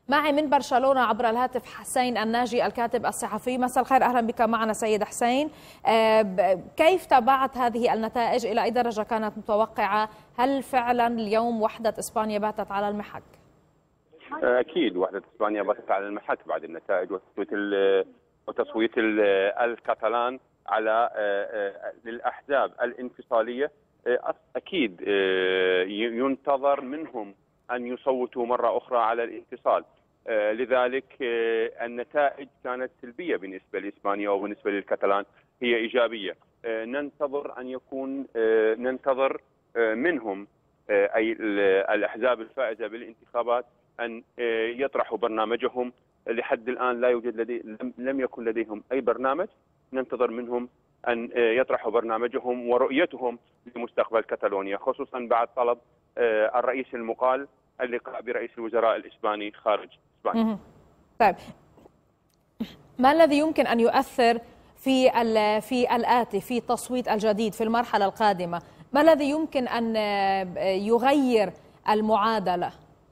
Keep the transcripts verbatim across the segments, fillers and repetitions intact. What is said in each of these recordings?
معي من برشلونة عبر الهاتف حسين الناجي الكاتب الصحفي. مساء الخير، أهلا بك معنا سيد حسين. كيف تابعت هذه النتائج؟ إلى أي درجة كانت متوقعة؟ هل فعلا اليوم وحدة إسبانيا باتت على المحك؟ أكيد وحدة إسبانيا باتت على المحك بعد النتائج وتصويت وتصويت الكاتالان على للأحزاب الانفصالية. أكيد ينتظر منهم أن يصوتوا مرة أخرى على الانفصال، لذلك النتائج كانت سلبية بالنسبة لإسبانيا وبالنسبة للكاتالان هي إيجابية. ننتظر أن يكون ننتظر منهم أي الأحزاب الفائزة بالانتخابات أن يطرحوا برنامجهم. لحد الآن لا يوجد لدي لم يكن لديهم أي برنامج. ننتظر منهم أن يطرحوا برنامجهم ورؤيتهم لمستقبل كاتالونيا، خصوصا بعد طلب الرئيس المقال اللقاء برئيس الوزراء الإسباني خارج إسبانيا. طيب، ما الذي يمكن أن يؤثر في في الآتي في التصويت الجديد في المرحلة القادمة؟ ما الذي يمكن أن يغير المعادلة؟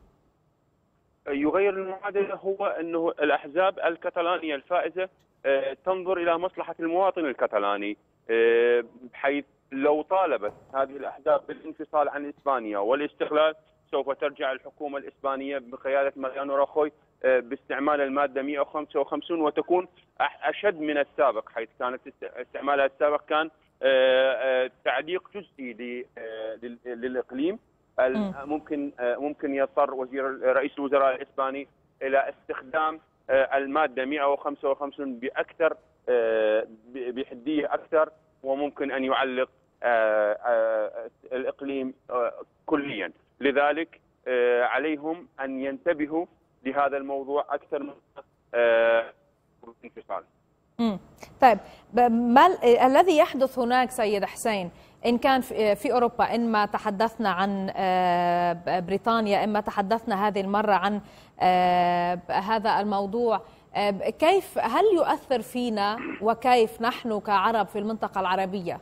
يغير المعادلة هو أنه الأحزاب الكتالانية الفائزة تنظر إلى مصلحة المواطن الكتالاني، بحيث لو طالبت هذه الأحزاب بالانفصال عن إسبانيا والاستقلال سوف ترجع الحكومة الإسبانية بقيادة ماريانو راخوي باستعمال المادة مئة وخمسة وخمسين وتكون أشد من السابق، حيث كانت استعمالها السابق كان تعليق جزئي للإقليم. ممكن ممكن يضطر وزير رئيس الوزراء الإسباني إلى استخدام المادة مئة وخمسة وخمسين بأكثر بحدية أكثر، وممكن أن يعلق الإقليم كليا. لذلك عليهم أن ينتبهوا لهذا الموضوع أكثر من الانفصال. طيب، ما الذي يحدث هناك سيد حسين إن كان في أوروبا؟ إما تحدثنا عن بريطانيا، إما تحدثنا هذه المرة عن هذا الموضوع، كيف هل يؤثر فينا وكيف نحن كعرب في المنطقة العربية؟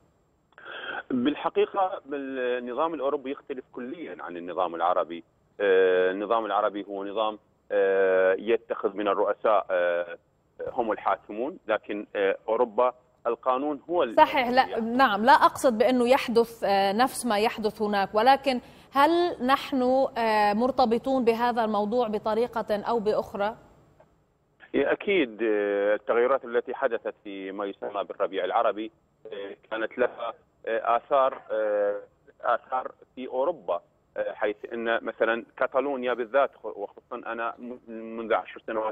بالحقيقة النظام الأوروبي يختلف كليا عن النظام العربي. النظام العربي هو نظام يتخذ من الرؤساء هم الحاكمون، لكن أوروبا القانون هو صحيح. لا نعم، لا أقصد بأنه يحدث نفس ما يحدث هناك، ولكن هل نحن مرتبطون بهذا الموضوع بطريقة أو بأخرى؟ أكيد التغيرات التي حدثت في ما يسمى بالربيع العربي كانت لها آثار آثار في أوروبا، حيث أن مثلا كاتالونيا بالذات، وخصوصا أنا منذ عشر سنوات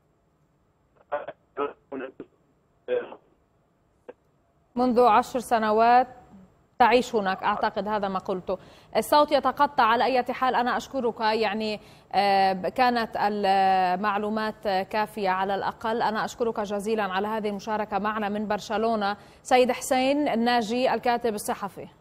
منذ عشر سنوات تعيش هناك، أعتقد هذا ما قلته. الصوت يتقطع. على أي حال أنا أشكرك، يعني كانت المعلومات كافية على الأقل. أنا أشكرك جزيلا على هذه المشاركة معنا من برشلونة سيد حسين الناجي الكاتب الصحفي.